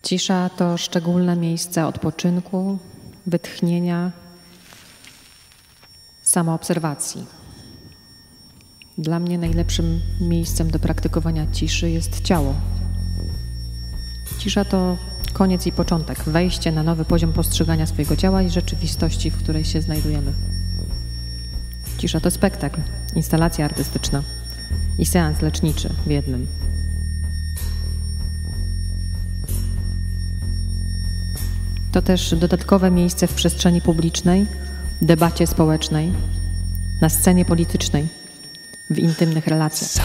Cisza to szczególne miejsce odpoczynku, wytchnienia, samoobserwacji. Dla mnie najlepszym miejscem do praktykowania ciszy jest ciało. Cisza to koniec i początek, wejście na nowy poziom postrzegania swojego ciała i rzeczywistości, w której się znajdujemy. Cisza to spektakl, instalacja artystyczna i seans leczniczy w jednym. To też dodatkowe miejsce w przestrzeni publicznej, debacie społecznej, na scenie politycznej, w intymnych relacjach.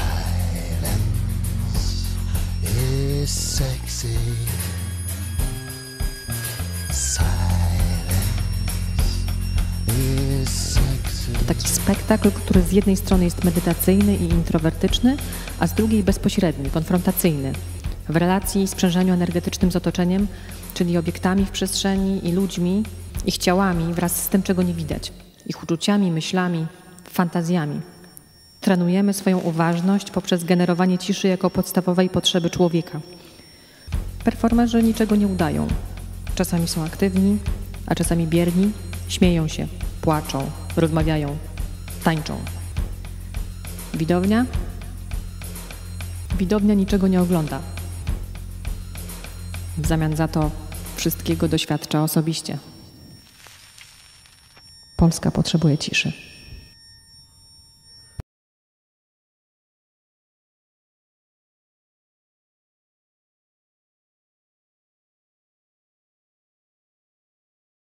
To taki spektakl, który z jednej strony jest medytacyjny i introwertyczny, a z drugiej bezpośredni, konfrontacyjny. W relacji i sprzężeniu energetycznym z otoczeniem, czyli obiektami w przestrzeni i ludźmi, ich ciałami wraz z tym, czego nie widać, ich uczuciami, myślami, fantazjami. Trenujemy swoją uważność poprzez generowanie ciszy jako podstawowej potrzeby człowieka. Performerzy niczego nie udają. Czasami są aktywni, a czasami bierni, śmieją się, płaczą, rozmawiają, tańczą. Widownia? Widownia niczego nie ogląda. W zamian za to wszystkiego doświadcza osobiście. Polska potrzebuje ciszy.